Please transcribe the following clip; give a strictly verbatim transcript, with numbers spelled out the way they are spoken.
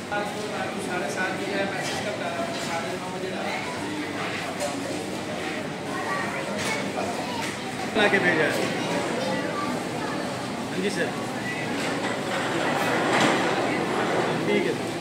साढ़े सात बजे मैसेज कब डाला? साढ़े नौ बजे डाला के भेजा है। हाँ जी सर, ठीक है।